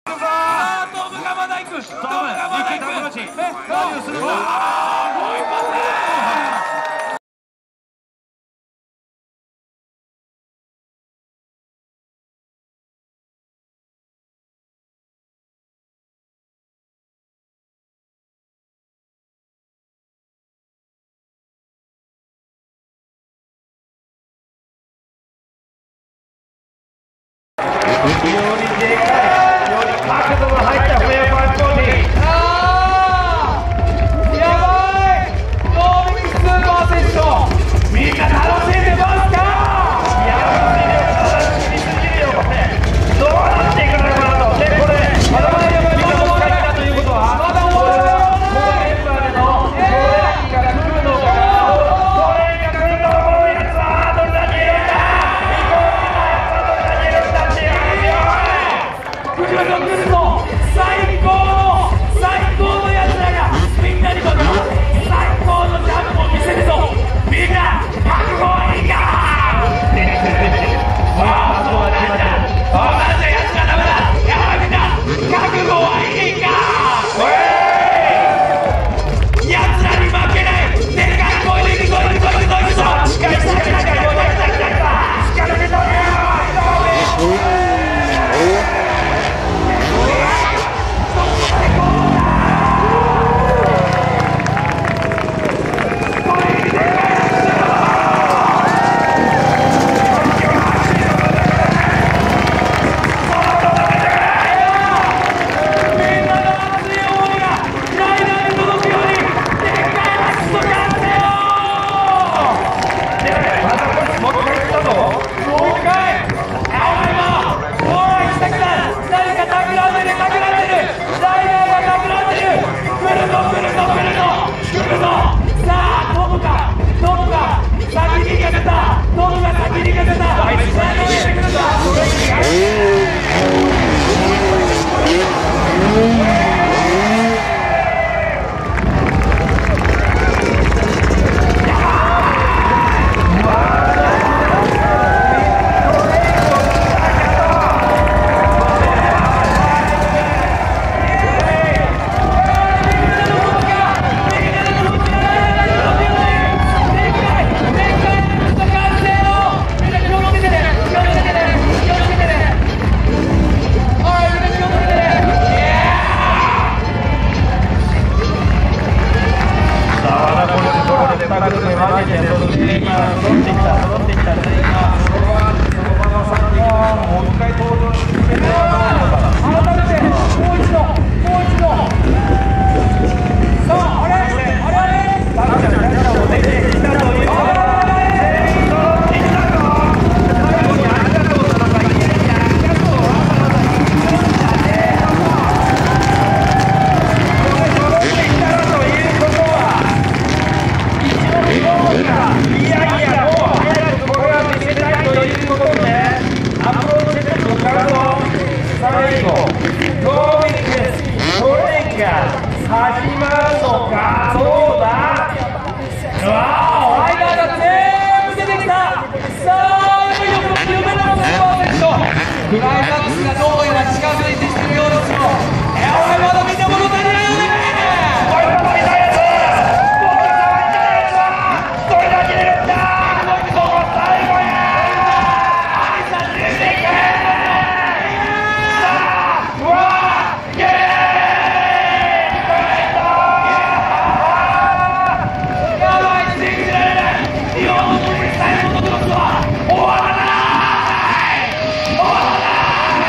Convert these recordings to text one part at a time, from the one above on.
トムがまだ行く。トムがまだ行く。何をするんだ。もう一発。 非常にでかい、非常に角度が入ったフェアパンチボディ。やばい、ノーミックスーパーセット、みんな楽しんでますか？いや、楽しみすぎるよ、これ。どうなっていくのかなと。で、これ、まだまだやばい、まだまだいたということは、まだまだこのメンバーでのトレーニングが来るのかな。トレーニングが来るのかな。皆さん、どれだけいるんだ。来るぞ、最高のやつらがみんなにとって最高のジャンプを見せるぞ。みんな覚悟はいいか。なんでやつがダメだ。やばい、みんな覚悟はいいか。やつらに負けない。でかい声で聞こえるぞ。近いクライマックスがどうやら近づいてきてるようですよ。おい、まだみんな物足りないよね。おい、まだ見たいやつ。どれだけいるんだ。ここ最後や。挨拶していけ。さあ、うわー、ゲーム。やばい、信じられない。日本の国際モトクロスは終わらない。終わらない。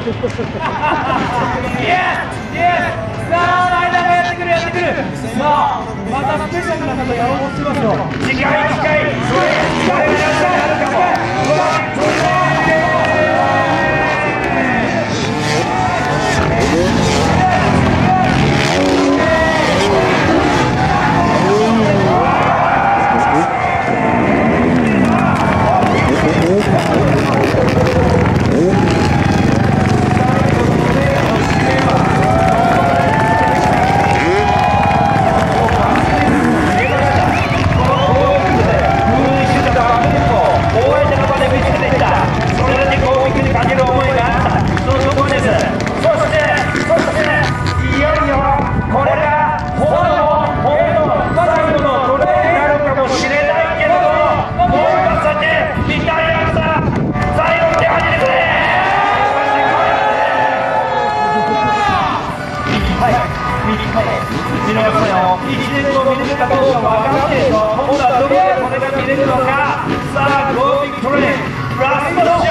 さあ間がやってくるさあまたスペシャルなことやろうとしてますよ。近いそれ皆さんやるかも。見逃すなよ。1年後見れるかどうか分からないでしょ。今度はどこでこれが見れるのか。さあ、ゴービッグトレインラストショ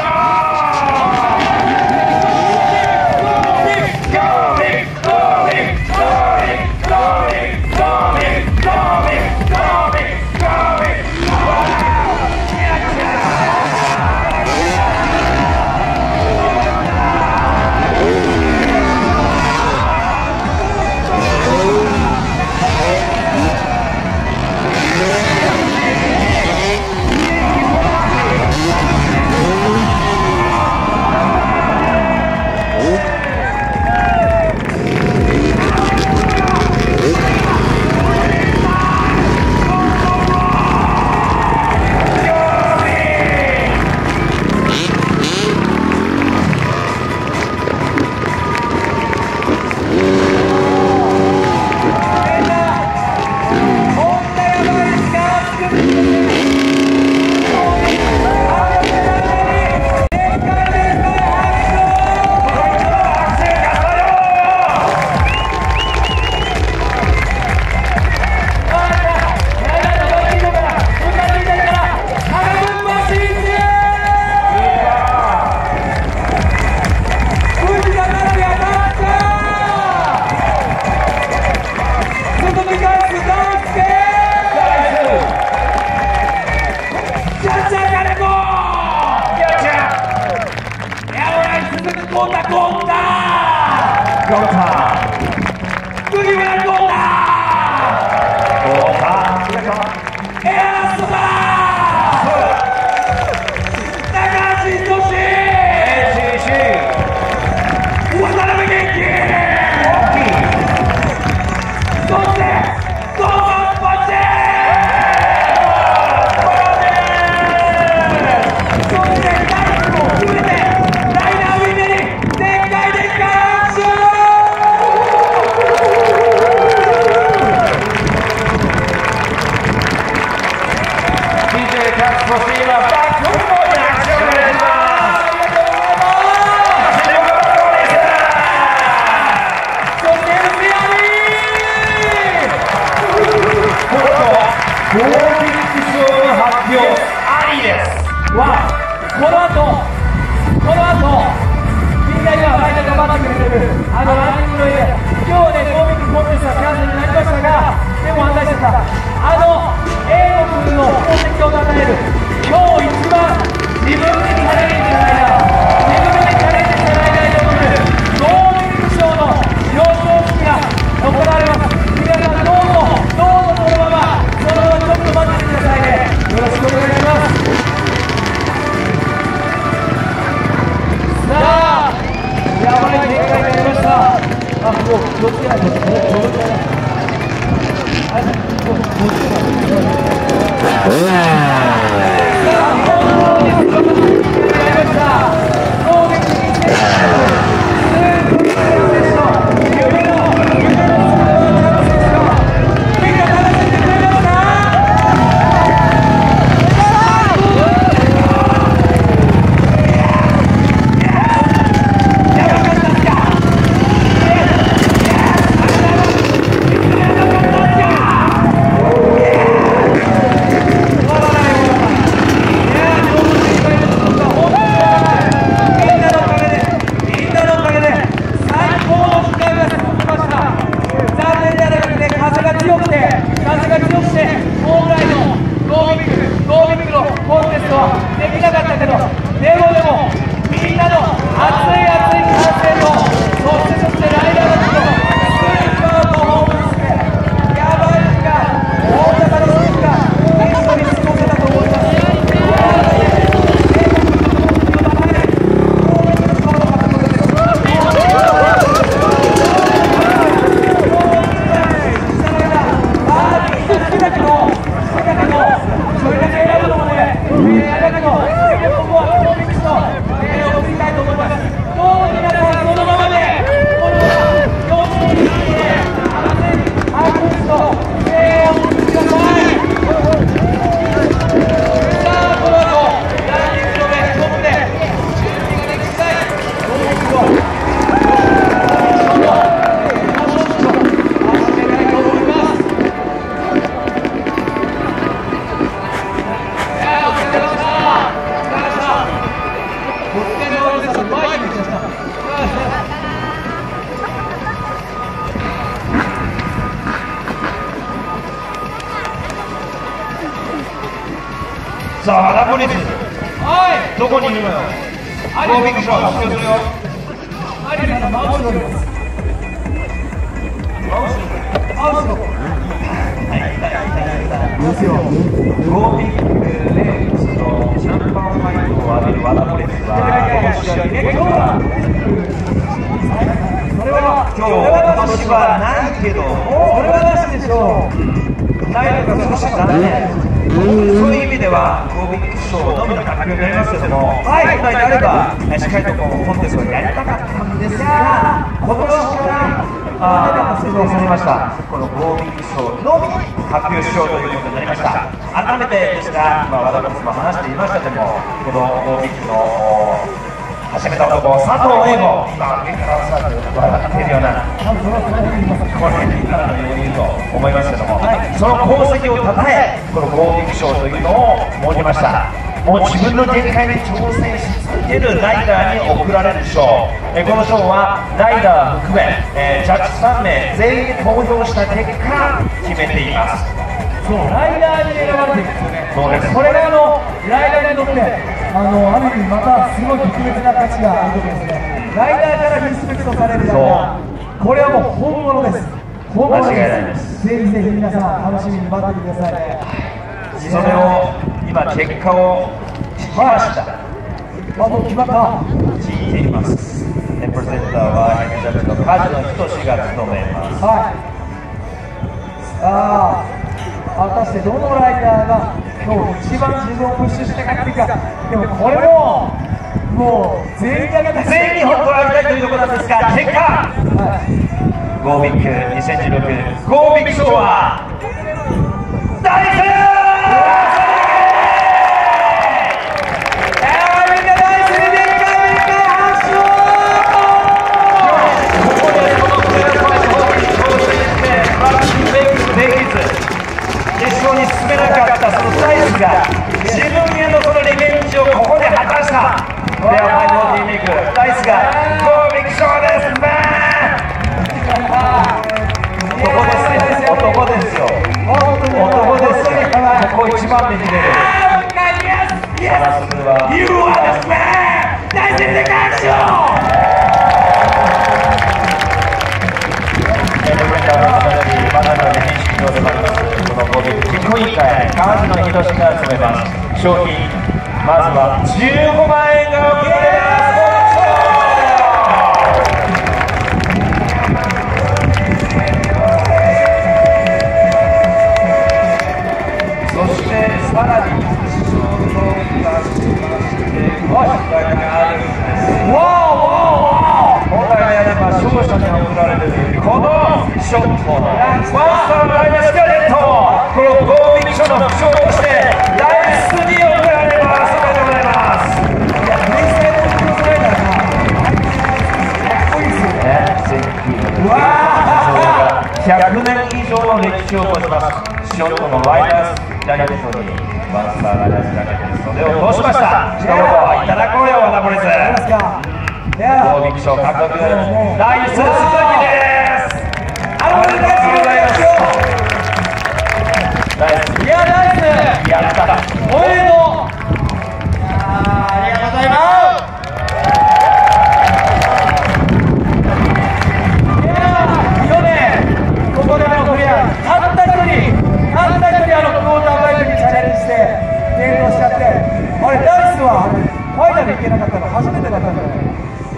さあ、ラブリスどこにいるのよ。ゴービッグショー発表するよ。 アリさんのマウスを入れます。マウスを。ですよ。 ゴービッグでそのシャンパンファイトを浴びるワダポレスは今年は今年はないけども、 それはなしでしょう。 ないのが少し残念。そういう意味ではゴービッグショーのみの発表になりますけども、本来であればしっかりとコンテストをやりたかったんですが、今年から発表されましたこのゴービッグショーのみ発表しようということになりました。改めてですが、今和田君も話していましたけども、このゴービッグの始めた男、佐藤英吾、今上からスタート笑っているようなこの辺にからの余裕と思いますけども、その功績をたたえこのゴービッグショーというのを設けました。もう自分の限界に挑戦し続けるライダーに贈られる賞、この賞はライダー含め、ジャッジ3名全員投票した結果決めています。 そう、ライダーに選ばれてるんですよね。 そうです。 これがライダーにとってある意味またすごい特別な価値があるところですね。ライダーからリスペクトされるライダー、これはもう本物です。本物間違いないです。 ぜひぜひ皆さん楽しみに待っててくださいね。 それを今結果を聞きました。 もう決まった。 聞いています。レプレゼンターはジャッジの梶野仁が務めます。 はい。さあ、果たしてどのライダーが今日一番自分をプッシュして帰っていくか。でもこれもう全員上げたい。 全員本当は上げたいというところなんですが、結果、ゴービッグ2016ゴービッグショーは大成功。進めなかったそのサイズが自分へのそのリベンジをここで果たした。では540メイクダイスがゴービッグショーです。男ですよ。男ですよ。ここ一番目に出る。さあそれは You are the man! 大先生感謝。まだまだ編集長でもありますこのゴービッグ実行委員会梶野仁が務めます。賞金まずは15万円が贈られます。そしてさらに賞金がしまして本来であるんです。本来であれば勝者に贈られるこのショットワンスターライダースキャレット、このゴービッグショーの副賞としてダイスに贈られます。おめでとうございます。いや、天才のクロスライダーがかっこいいですよね。100年以上の歴史を超えますショットのライダースキャレットにワンスターライダースキャレットに袖を通しました。しかもいただこうよ、ワダポリス。ゴービッグショー獲得ダイス鈴木です。おめでとうございます。ダイス、いやダイスやった。おめでとう。ありがとうございます。いや去年ここでクリアたった一人クォーターバイクにチャレンジして転倒しちゃって、あれダイスはファイナル行けなかったの初めてだったんだよね。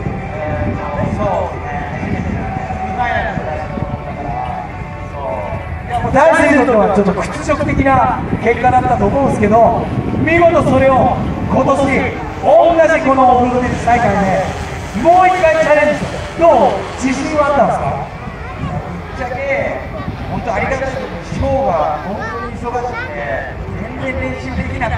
大生にとってはちょっと屈辱的な結果だったと思うんですけど、見事それを今年同じこのオフロードビーチ大会でもう一回チャレンジして、どう自信はあったんですか？ぶっちゃけ本当ありがたいことにショーが本当に忙しくて全然練習できなくて、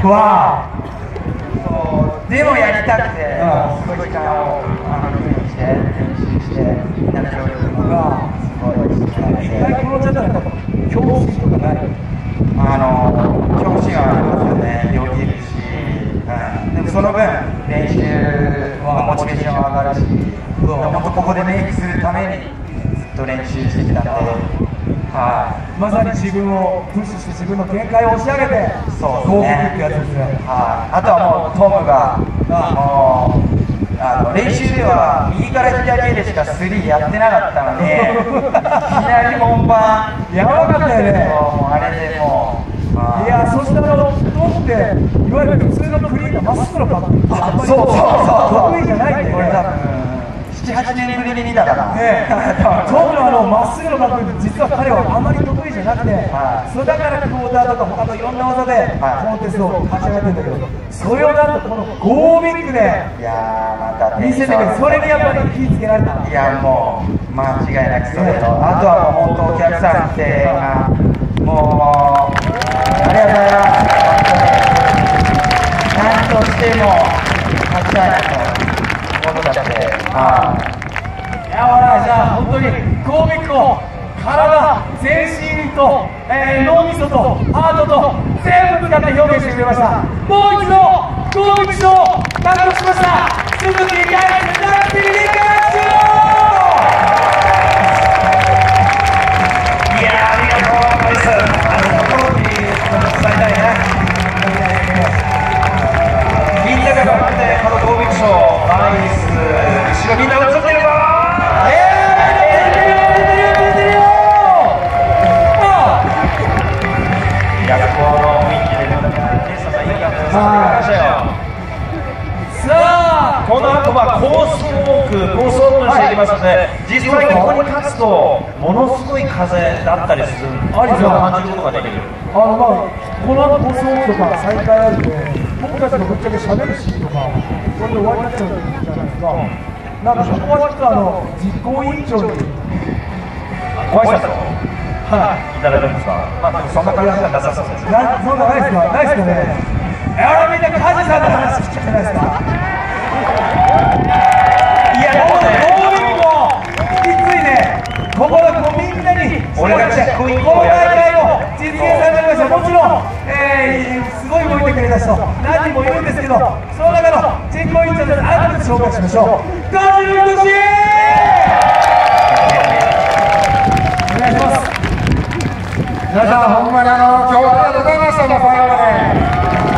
でもやりたくて、すごい時間を練習してみんなの協力がすごい力で、一回このチャンネルと恐怖心とかない？恐怖心はありますよね、よぎるし、でもその分練習はモチベーション上がるし、本当ここでメイクするためにと練習してきたんで、 まさに自分をプッシュして自分の限界を押し上げてそうゴーですね。 ルってやつですね。 あとはもうトムがもう練習では右から左へでしかスリーやってなかったので、いきなり本番やばかったよね。 もうあれでもう。 いや、そしたらトムっていわゆる普通のクリーンがまっすぐのパックあんまりそう得意じゃないんでこれ多分7、8年ぶりに見たからトムのまっすぐのパック実は彼はあまり得意じゃなくて、それだからクォーターとか他のいろんな技でコンテストを勝ち上がってるんだけど、それをなんとこのゴービックでいやーまた見せてくれる。それにやっぱり気ぃつけられた。 いやもう間違いなくそれと、あとはもう本当お客さんってもうありがとうございます。何としても勝ちたいなと思っちゃって、 いや、ほら、じゃあ本当にゴービックを体、全身と、脳みそとハートと全部使って表現してくれました。もう一度ゴービック賞を獲得しました鈴木大地大地理事会長。 いやー、ありがとうございます。伝えたいね。みんなが頑張ってこのゴービック賞ナイス。後ろみんな映ってるぞ。いや、この雰囲気でみんなね、レースがいい感じでさせてくれましたよ。 さあ、 この後はコースウォーク、コースオープンしていきますので、実際ここに立つとものすごい風だったりする、あれを感じることができる。 この後コースウォークとか再開あるんで、僕たちがぶっちゃけしゃべるシーンとかこれで終わりになっちゃうじゃないですか。なんかそこはちょっと実行委員長にご挨拶をいただくんですか。まあそんな感じじゃなさそうです。 そんなないですか、ないですかね。みんな梶さんの話聞きたいですか。いや、このゴービックもきついね。ここはみんなに俺が実行委員長この大会を実現されてました。もちろん、すごい動いてくれた人何人もいるんですけど、その中の実行委員長で改めて紹介しましょう。梶裕俊、お願いします。 皆さん、ほんまに今日はありがとうございました。もう最後まで。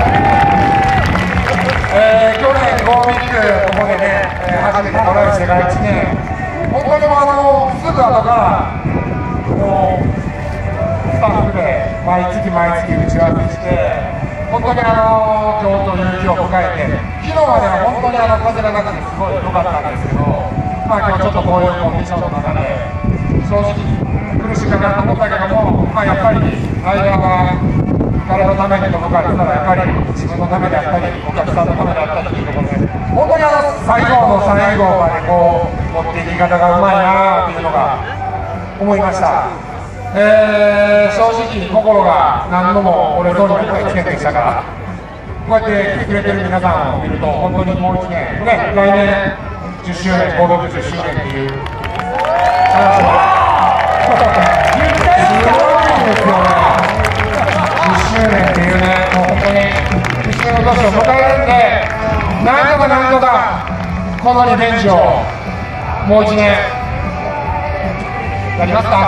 去年ゴービックここでね、初めてトライしてから1年、本当にすぐ後からもうスタッフで毎月毎月打ち合わせして、本当に今日という日を迎えて、昨日までは本当に風がなくてすごい良かったんですけど、今日ちょっとこういうコンディションの中で正直苦しいかなと思ったけども、やっぱりライダーは誰のために飛ぶかとしたらやっぱり自分のためであったりお客さんのためであったりというところで、本当に最後の最後までこう持っていき方がうまいなというのが思いました。正直心が何度も俺とにいっぱいつけてきたから、こうやって来てくれてる皆さんを見ると本当にもう1年ね、来年10周年ゴービック10周年っていう話をすごいですよね。10周年っていうね、もう本当に節目の年を迎えるんで、なんとかこのリベンジをもう1年やりますか。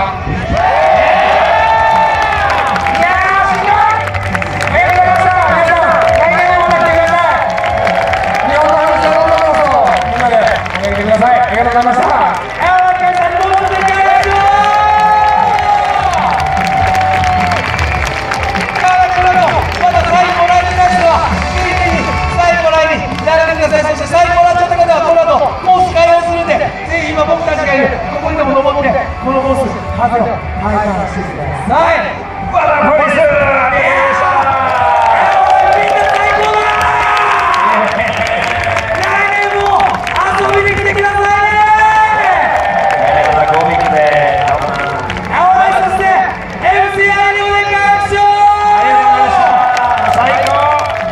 いやー、しんどい。ありがとうございました。皆さん、来年もまた来てください。日本の話をどうぞみんなで盛り上げてください。ありがとうございました。 そして最後もらっちゃった方はこの後コース開放するんで、ぜひ今僕たちがいるここにでも登ってこのコース風を体感してください。 バラポリス、ありがとうございました。 みんな最高だ。来年も遊びに来てくださいね。 またゴービックでそして MCI にお願いします。 ありがとうございました。最高。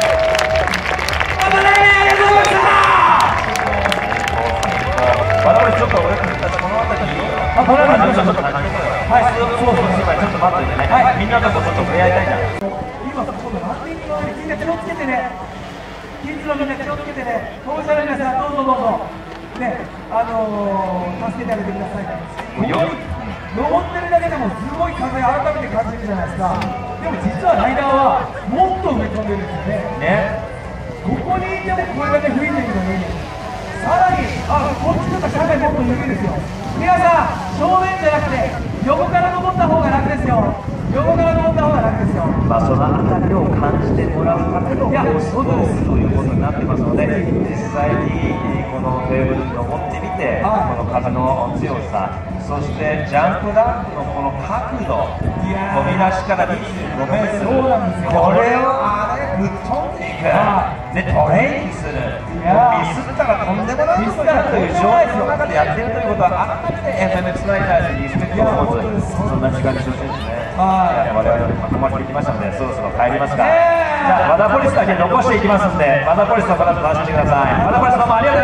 ちょっと俺たちこの辺りちょっとちょっと待ってね。はい、みんなとこちょっと触れ合いたいな。 今このランニングの上にみんな気をつけてね。キッズのみんな気をつけてね。保護者の皆さんどうぞね、助けてあげてください。 登ってるだけでもすごい風改めて感じるじゃないですか。でも実はライダーはもっと上飛んでるんですよね。ここにいてもこれだけ吹いてるのに、さらにこっちとか斜面もっと緩いですよ。皆さん正面じゃなくて横から登った方が楽ですよ。横から登った方が楽ですよ。 そのあたりを感じてもらうためのコースをということになってますので、実際にこのテーブルに登ってみて、この風の強さ、そしてジャンプダウンのこの角度、飛び出しから25メートル、これをぶっ飛んでいく、でトレーニングする、ミスったらとんでもないことになるという状況の中でやっているということは、改めて FMX ライダーズにリスペクトを持つ、そんな時間にしてほしいですね。我々にまとまってきましたので、そろそろ帰りますか。じゃあ、ワダポリスだけ残していきますので、ワダポリスの方と楽しんでください。ワダポリスどうもありがとうございました。